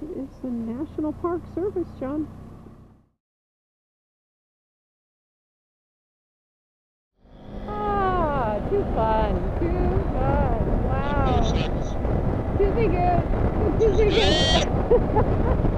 It's the National Park Service, John. Ah, too fun. Too fun. Wow. Tuzigoot. Tuzigoot.